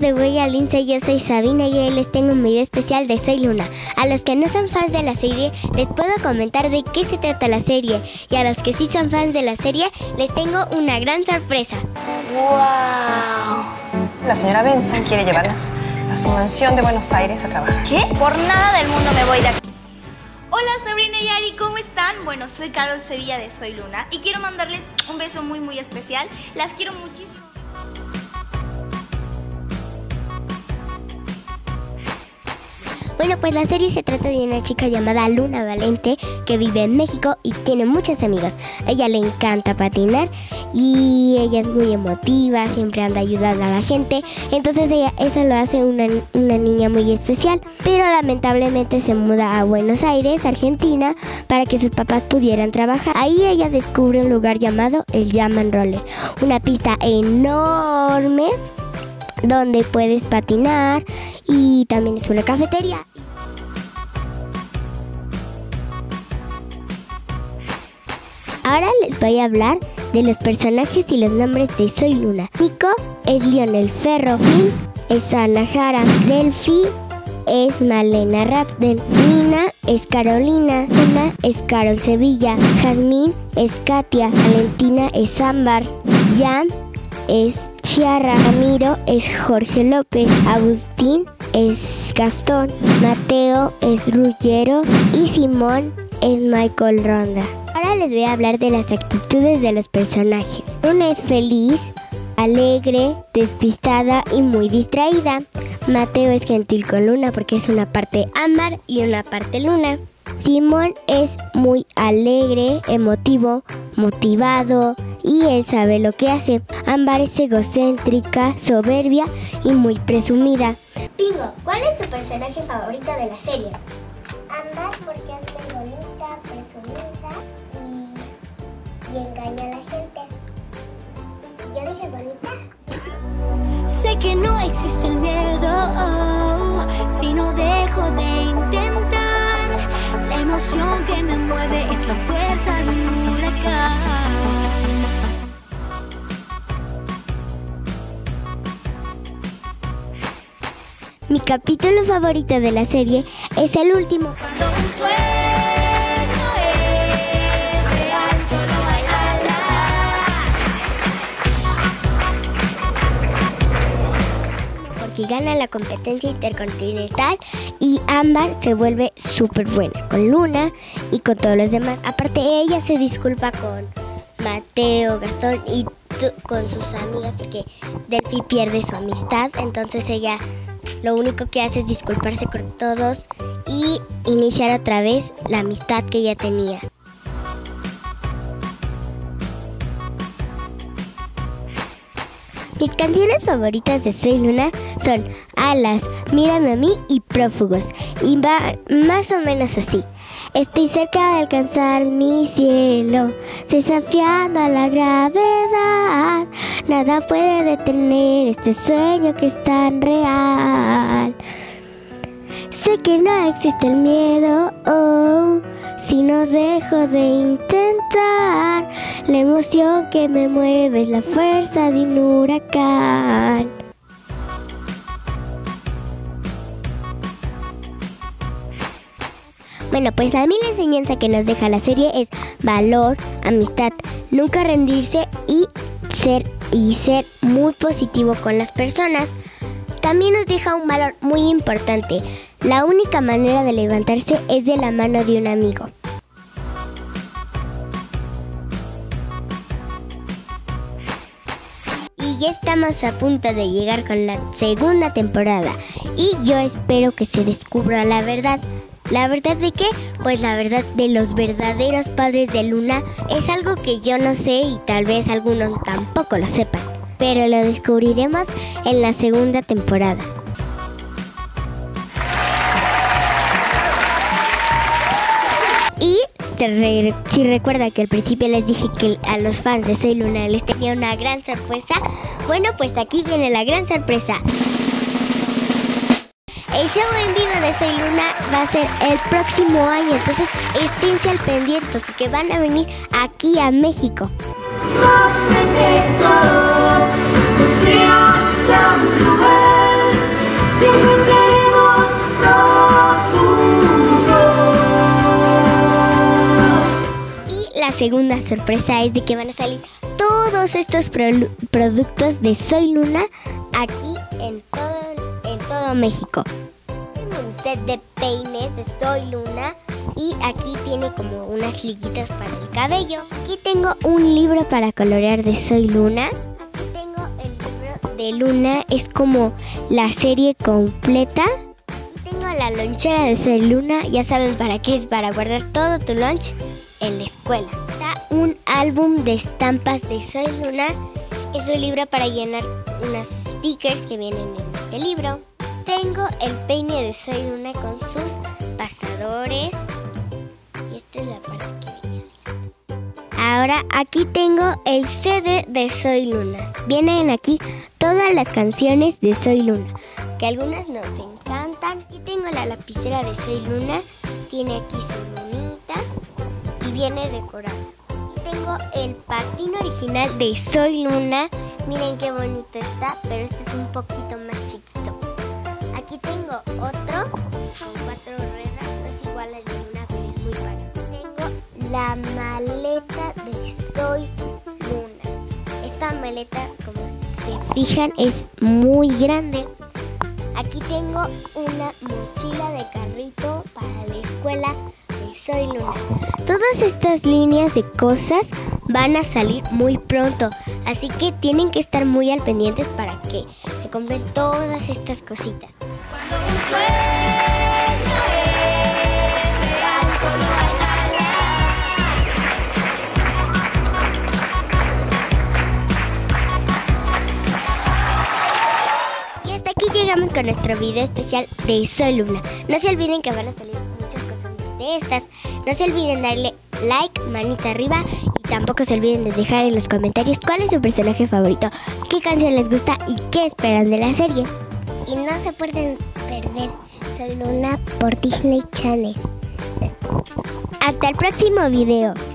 de Huella Lince, yo soy Sabina y hoy les tengo un video especial de Soy Luna. A los que no son fans de la serie, les puedo comentar de qué se trata la serie. Y a los que sí son fans de la serie, les tengo una gran sorpresa. ¡Wow! La señora Benson quiere llevarnos a su mansión de Buenos Aires a trabajar. ¿Qué? Por nada del mundo me voy de aquí. Hola Sabrina y Ari, ¿cómo están? Bueno, soy Carol Sevilla de Soy Luna y quiero mandarles un beso muy especial. Las quiero muchísimo. Bueno, pues la serie se trata de una chica llamada Luna Valente que vive en México y tiene muchos amigos. A ella le encanta patinar y ella es muy emotiva, siempre anda ayudando a la gente. Entonces eso lo hace una niña muy especial. Pero lamentablemente se muda a Buenos Aires, Argentina, para que sus papás pudieran trabajar. Ahí ella descubre un lugar llamado el Jam and Roller, una pista enorme donde puedes patinar y también es una cafetería. Ahora les voy a hablar de los personajes y los nombres de Soy Luna. Nico es Lionel Ferro, Min es Ana Jara, Delphi es Malena Rapden, Nina es Carolina, Luna es Carol Sevilla, Jazmín es Katia, Valentina es Ámbar, Jam es Chiara, Ramiro es Jorge López, Agustín es Gastón, Mateo es Ruggiero y Simón es Michael Ronda. Ahora les voy a hablar de las actitudes de los personajes. Luna es feliz, alegre, despistada y muy distraída. Mateo es gentil con Luna porque es una parte Ámbar y una parte Luna. Simón es muy alegre, emotivo, motivado y él sabe lo que hace. Ámbar es egocéntrica, soberbia y muy presumida. Pingo, ¿cuál es tu personaje favorito de la serie? Ámbar porque es muy bonita, presumida y engaña a la gente. ¿Yo dije bonita? Sé que no existe el miedo si no dejo de intentar. La emoción que me mueve es la fuerza de un huracán. Mi capítulo favorito de la serie es el último. Cuando un sueño es real, solo hay alas. Porque gana la competencia intercontinental y Ámbar se vuelve súper buena con Luna y con todos los demás. Aparte ella se disculpa con Mateo, Gastón y con sus amigas porque Delphi pierde su amistad. Entonces ella lo único que hace es disculparse con todos y iniciar otra vez la amistad que ella tenía. Mis canciones favoritas de Soy Luna son Alas, Mírame a mí y Prófugos. Y va más o menos así. Estoy cerca de alcanzar mi cielo, desafiando a la gravedad. Nada puede detener este sueño que es tan real. Sé que no existe el miedo, si no dejo de intentar. La emoción que me mueve es la fuerza de un huracán. Bueno, pues a mí la enseñanza que nos deja la serie es valor, amistad, nunca rendirse y ser muy positivo con las personas. También nos deja un valor muy importante. La única manera de levantarse es de la mano de un amigo. Y ya estamos a punto de llegar con la segunda temporada. Y yo espero que se descubra la verdad. ¿La verdad de qué? Pues la verdad de los verdaderos padres de Luna. Es algo que yo no sé y tal vez algunos tampoco lo sepan. Pero lo descubriremos en la segunda temporada. Y si recuerda que al principio les dije que a los fans de Soy Luna les tenía una gran sorpresa, bueno, pues aquí viene la gran sorpresa. El show en vivo de Soy Luna va a ser el próximo año, entonces esténse al pendientes porque van a venir aquí a México. Los todos, seas tan cruel. la segunda sorpresa es de que van a salir todos estos productos de Soy Luna aquí en todo México. Tengo un set de peines de Soy Luna y aquí tiene como unas liguitas para el cabello. Aquí tengo un libro para colorear de Soy Luna. Aquí tengo el libro de Luna, es como la serie completa. Aquí tengo la lonchera de Soy Luna, ya saben para qué es, para guardar todo tu lunch en la escuela. Está un álbum de estampas de Soy Luna, es un libro para llenar unos stickers que vienen en este libro. Tengo el peine de Soy Luna con sus pasadores. Y esta es la parte que viene. Ahora aquí tengo el CD de Soy Luna. Vienen aquí todas las canciones de Soy Luna, que algunas nos encantan. Aquí tengo la lapicera de Soy Luna. Tiene aquí su lunita y viene decorada. Aquí tengo el patín original de Soy Luna. Miren qué bonito está, pero este es un poquito más chiquito. Aquí tengo otro con 4 ruedas, no es igual al de Luna, pero es muy parecido. Tengo la maleta de Soy Luna. Esta maleta, como se fijan, es muy grande. Aquí tengo una mochila de carrito para la escuela de Soy Luna. Todas estas líneas de cosas van a salir muy pronto, así que tienen que estar muy al pendientes para que se compren todas estas cositas. Cuando un sueño es real, solo hay Y hasta aquí llegamos con nuestro video especial de Soy Luna. No se olviden que van a salir muchas cosas de estas. No se olviden darle like, manita arriba, y tampoco se olviden de dejar en los comentarios cuál es su personaje favorito, qué canción les gusta y qué esperan de la serie. Y no se pueden perder Soy Luna por Disney Channel. Hasta el próximo video.